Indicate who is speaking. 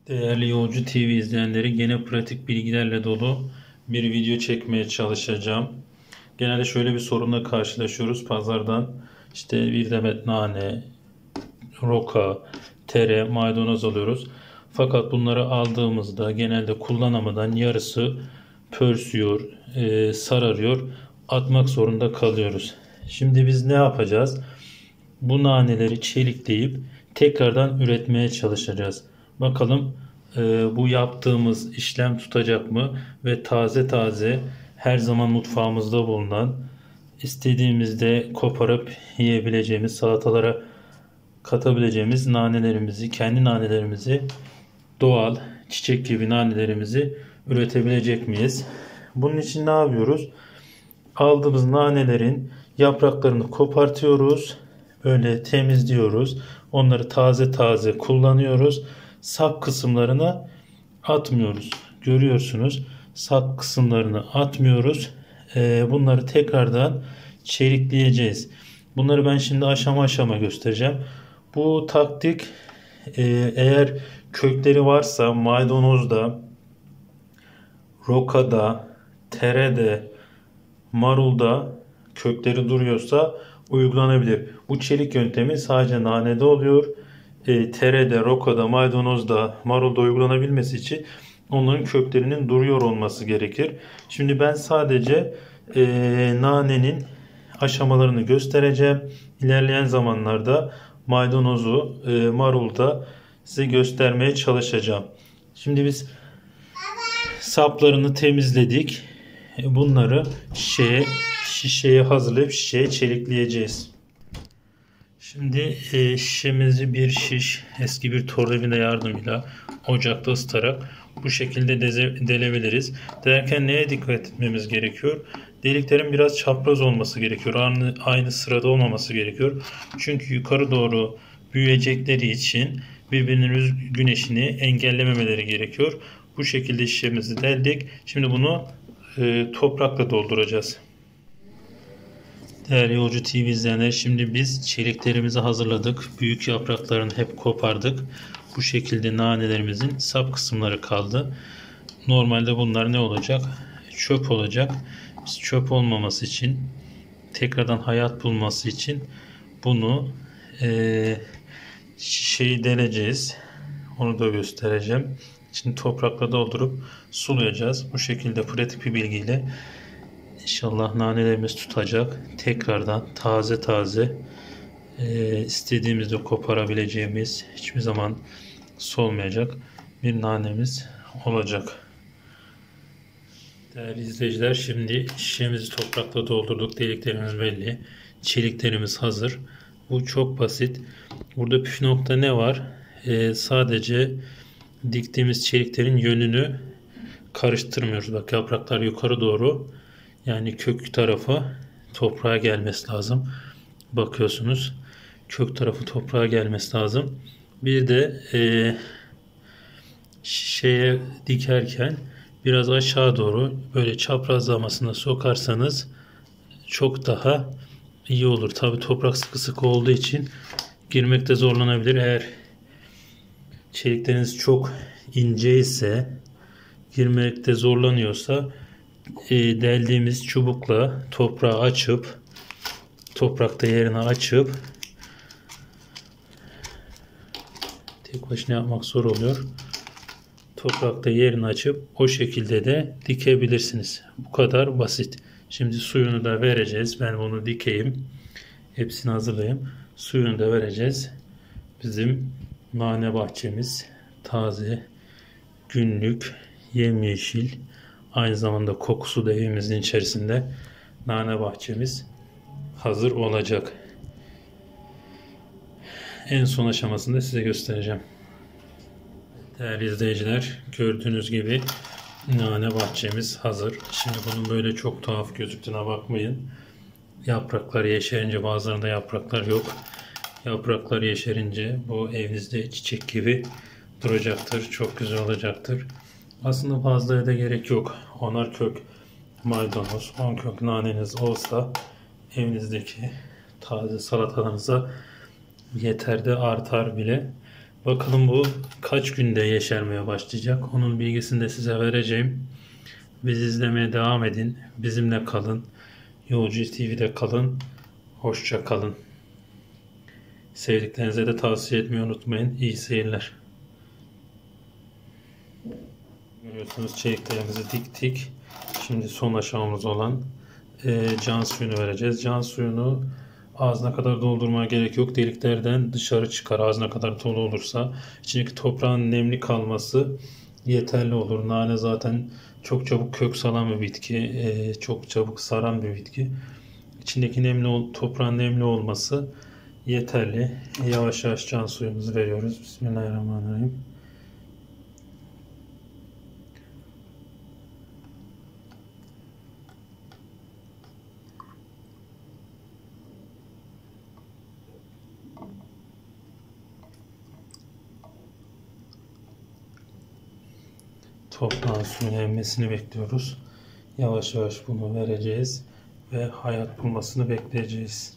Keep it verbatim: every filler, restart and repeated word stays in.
Speaker 1: Değerli Yolcu T V izleyenleri, gene pratik bilgilerle dolu bir video çekmeye çalışacağım. Genelde şöyle bir sorunla karşılaşıyoruz. Pazardan işte bir demet nane, roka, tere, maydanoz alıyoruz. Fakat bunları aldığımızda genelde kullanamadan yarısı pörsüyor, e, sararıyor, atmak zorunda kalıyoruz. Şimdi biz ne yapacağız? Bu naneleri çelikleyip tekrardan üretmeye çalışacağız. Bakalım e, bu yaptığımız işlem tutacak mı ve taze taze her zaman mutfağımızda bulunan, istediğimizde koparıp yiyebileceğimiz, salatalara katabileceğimiz nanelerimizi, kendi nanelerimizi, doğal çiçek gibi nanelerimizi üretebilecek miyiz? Bunun için ne yapıyoruz? Aldığımız nanelerin yapraklarını kopartıyoruz. Böyle temizliyoruz. Onları taze taze kullanıyoruz. Sap kısımlarını atmıyoruz. Görüyorsunuz. Sap kısımlarını atmıyoruz. Ee, bunları tekrardan çelikleyeceğiz. Bunları ben şimdi aşama aşama göstereceğim. Bu taktik e, eğer kökleri varsa maydanozda, rokada, terede, marulda kökleri duruyorsa uygulanabilir. Bu çelik yöntemi sadece nanede oluyor. E, terede, rokada, maydanozda, marulda uygulanabilmesi için onların köklerinin duruyor olması gerekir. Şimdi ben sadece e, nanenin aşamalarını göstereceğim. İlerleyen zamanlarda maydanozu, e, marulda size göstermeye çalışacağım. Şimdi biz saplarını temizledik. Bunları şişeye, şişeye hazırlayıp şişeye çelikleyeceğiz. Şimdi e, şişemizi bir şiş eski bir tornavida yardımıyla ocakta ısıtarak bu şekilde deze, delebiliriz. Derken neye dikkat etmemiz gerekiyor? Deliklerin biraz çapraz olması gerekiyor. Aynı, aynı sırada olmaması gerekiyor. Çünkü yukarı doğru büyüyecekleri için birbirinin güneşini engellememeleri gerekiyor. Bu şekilde şişemizi deldik. Şimdi bunu e, toprakla dolduracağız. Değerli Yolcu T V izleyenler, şimdi biz çeliklerimizi hazırladık. Büyük yapraklarını hep kopardık. Bu şekilde nanelerimizin sap kısımları kaldı. Normalde bunlar ne olacak? Çöp olacak. Biz çöp olmaması için, tekrardan hayat bulması için bunu e, şişeyi deleceğiz. Onu da göstereceğim. Şimdi toprakla doldurup sulayacağız. Bu şekilde pratik bir bilgiyle İnşallah nanelerimiz tutacak. Tekrardan taze taze e, istediğimizde koparabileceğimiz, hiçbir zaman solmayacak bir nanemiz olacak. Değerli izleyiciler, şimdi şişemizi toprakla doldurduk. Deliklerimiz belli. Çeliklerimiz hazır. Bu çok basit. Burada püf nokta ne var? E, sadece diktiğimiz çeliklerin yönünü karıştırmıyoruz. Bak, yapraklar yukarı doğru. Yani kök tarafı toprağa gelmesi lazım. Bakıyorsunuz, kök tarafı toprağa gelmesi lazım. Bir de e, şişeye dikerken biraz aşağı doğru böyle çaprazlamasına sokarsanız çok daha iyi olur. Tabi toprak sıkı sıkı olduğu için girmekte zorlanabilir. Eğer çelikleriniz çok ince ise, girmekte zorlanıyorsa e, deldiğimiz çubukla toprağı açıp, toprakta yerini açıp, tek başına yapmak zor oluyor. Toprakta yerini açıp o şekilde de dikebilirsiniz. Bu kadar basit. Şimdi suyunu da vereceğiz. Ben bunu dikeyim. Hepsini hazırlayayım. Suyunu da vereceğiz. Bizim nane bahçemiz taze, günlük, yemyeşil, aynı zamanda kokusu da evimizin içerisinde nane bahçemiz hazır olacak. En son aşamasında size göstereceğim. Değerli izleyiciler, gördüğünüz gibi nane bahçemiz hazır. Şimdi bunun böyle çok tuhaf gözüktüğüne bakmayın. Yapraklar yeşerince, bazılarında yapraklar yok. Yapraklar yeşerince bu evinizde çiçek gibi duracaktır. Çok güzel olacaktır. Aslında fazlaya da gerek yok. Onar kök maydanoz, on kök naneniz olsa evinizdeki taze salatalarınıza yeter de artar bile. Bakalım bu kaç günde yeşermeye başlayacak. Onun bilgisini de size vereceğim. Bizi izlemeye devam edin. Bizimle kalın. Yolcu T V'de kalın. Hoşça kalın. Sevdiklerinize de tavsiye etmeyi unutmayın. İyi seyirler. Görüyorsunuz çeliklerimizi diktik. Şimdi son aşamamız olan e, can suyunu vereceğiz. Can suyunu ağzına kadar doldurmaya gerek yok. Deliklerden dışarı çıkar. Ağzına kadar dolu olursa. İçindeki toprağın nemli kalması yeterli olur. Nane zaten çok çabuk kök salan bir bitki. E, çok çabuk saran bir bitki. İçindeki nemli toprağın nemli olması yeterli. Yavaş yavaş can suyumuzu veriyoruz. Bismillahirrahmanirrahim. Toprağın suyun emmesini bekliyoruz. Yavaş yavaş bunu vereceğiz ve hayat bulmasını bekleyeceğiz.